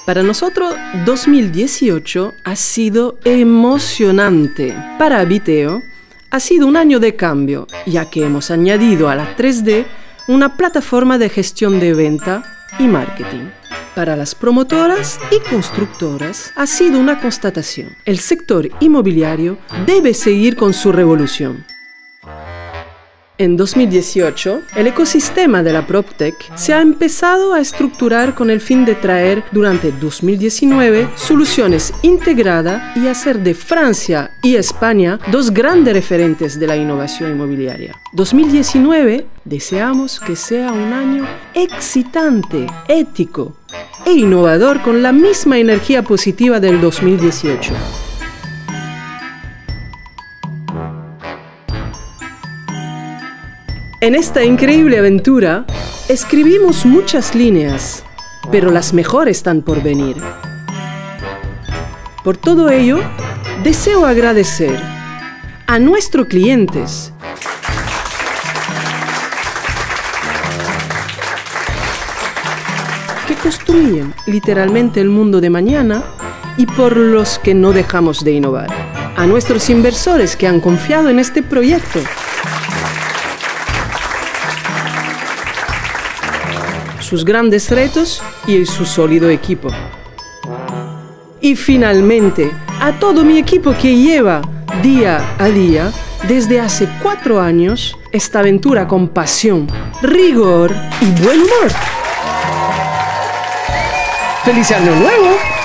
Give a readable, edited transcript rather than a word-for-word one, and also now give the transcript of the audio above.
Para nosotros, 2018 ha sido emocionante. Para Biteo, ha sido un año de cambio, ya que hemos añadido a la 3D una plataforma de gestión de venta y marketing. Para las promotoras y constructoras ha sido una constatación. El sector inmobiliario debe seguir con su revolución. En 2018, el ecosistema de la PropTech se ha empezado a estructurar con el fin de traer durante 2019 soluciones integradas y hacer de Francia y España dos grandes referentes de la innovación inmobiliaria. 2019 deseamos que sea un año excitante, ético e innovador con la misma energía positiva del 2018. En esta increíble aventura, escribimos muchas líneas, pero las mejores están por venir. Por todo ello, deseo agradecer a nuestros clientes, que construyen literalmente el mundo de mañana y por los que no dejamos de innovar, a nuestros inversores que han confiado en este proyecto, sus grandes retos y su sólido equipo. Y finalmente, a todo mi equipo que lleva día a día, desde hace 4 años, esta aventura con pasión, rigor y buen humor. ¡Feliz Año Nuevo!